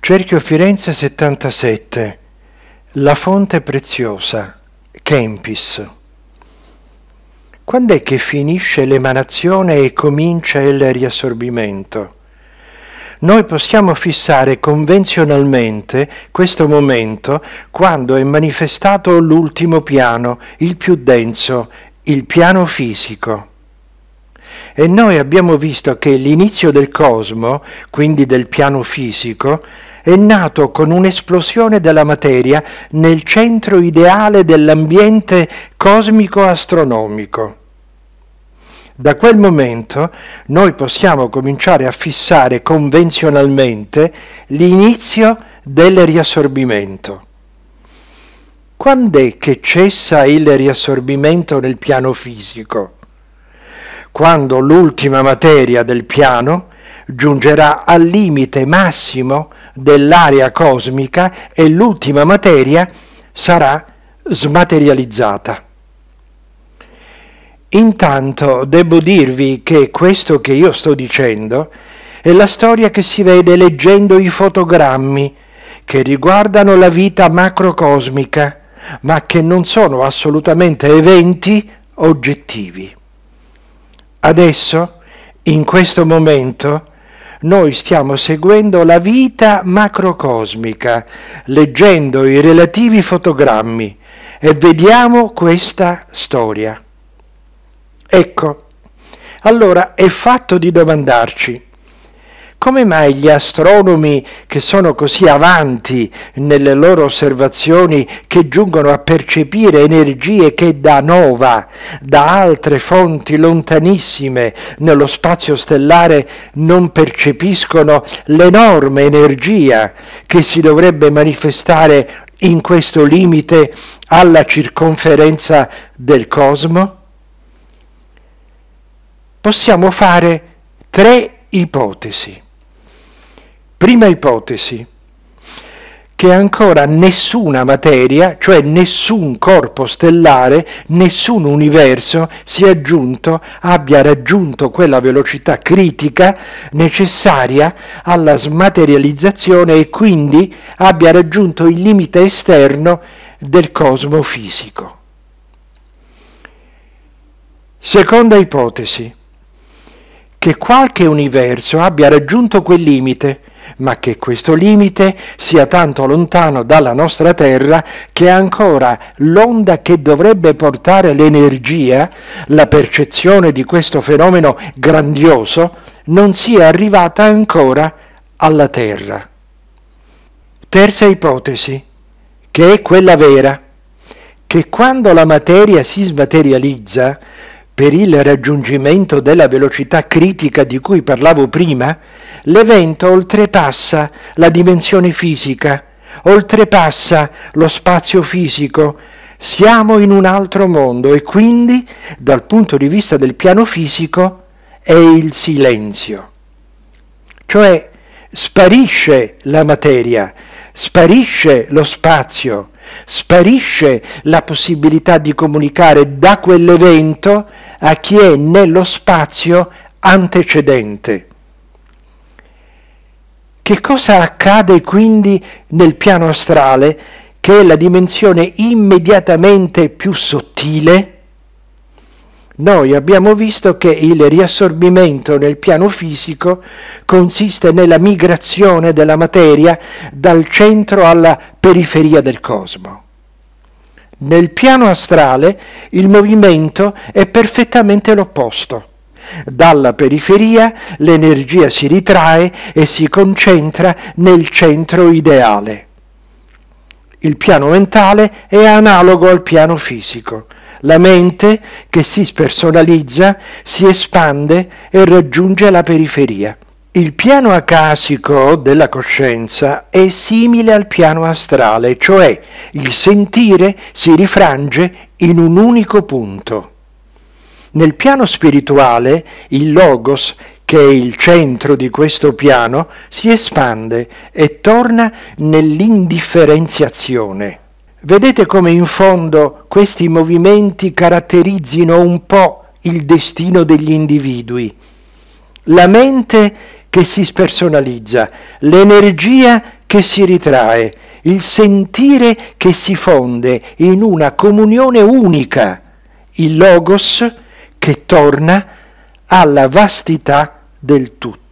Cerchio Firenze 77, La fonte preziosa, Kempis. Quando è che finisce l'emanazione e comincia il riassorbimento? Noi possiamo fissare convenzionalmente questo momento quando è manifestato l'ultimo piano, il più denso, il piano fisico. E noi abbiamo visto che l'inizio del cosmo, quindi del piano fisico, è nato con un'esplosione della materia nel centro ideale dell'ambiente cosmico-astronomico. Da quel momento noi possiamo cominciare a fissare convenzionalmente l'inizio del riassorbimento. Quando è che cessa il riassorbimento nel piano fisico? Quando l'ultima materia del piano giungerà al limite massimo dell'area cosmica e l'ultima materia sarà smaterializzata. Intanto devo dirvi che questo che io sto dicendo è la storia che si vede leggendo i fotogrammi che riguardano la vita macrocosmica, ma che non sono assolutamente eventi oggettivi. Adesso, in questo momento, noi stiamo seguendo la vita macrocosmica, leggendo i relativi fotogrammi e vediamo questa storia. Ecco, allora è fatto di domandarci: come mai gli astronomi che sono così avanti nelle loro osservazioni, che giungono a percepire energie che da nova, da altre fonti lontanissime nello spazio stellare, non percepiscono l'enorme energia che si dovrebbe manifestare in questo limite alla circonferenza del cosmo? Possiamo fare 3 ipotesi. Prima ipotesi, che ancora nessuna materia, cioè nessun corpo stellare, nessun universo abbia raggiunto quella velocità critica necessaria alla smaterializzazione e quindi abbia raggiunto il limite esterno del cosmo fisico. Seconda ipotesi, che qualche universo abbia raggiunto quel limite, ma che questo limite sia tanto lontano dalla nostra Terra che ancora l'onda che dovrebbe portare l'energia, la percezione di questo fenomeno grandioso, non sia arrivata ancora alla Terra. Terza ipotesi, che è quella vera, che quando la materia si smaterializza, per il raggiungimento della velocità critica di cui parlavo prima, l'evento oltrepassa la dimensione fisica, oltrepassa lo spazio fisico, siamo in un altro mondo e quindi, dal punto di vista del piano fisico, è il silenzio. Cioè, sparisce la materia, sparisce lo spazio, sparisce la possibilità di comunicare da quell'evento a chi è nello spazio antecedente. Che cosa accade quindi nel piano astrale, che è la dimensione immediatamente più sottile? Noi abbiamo visto che il riassorbimento nel piano fisico consiste nella migrazione della materia dal centro alla periferia del cosmo. Nel piano astrale il movimento è perfettamente l'opposto. Dalla periferia l'energia si ritrae e si concentra nel centro ideale. Il piano mentale è analogo al piano fisico. La mente, che si spersonalizza, si espande e raggiunge la periferia. Il piano acasico della coscienza è simile al piano astrale, cioè il sentire si rifrange in un unico punto. Nel piano spirituale, il Logos, che è il centro di questo piano, si espande e torna nell'indifferenziazione. Vedete come in fondo questi movimenti caratterizzino un po' il destino degli individui. La mente che si spersonalizza, l'energia che si ritrae, il sentire che si fonde in una comunione unica, il logos che torna alla vastità del tutto.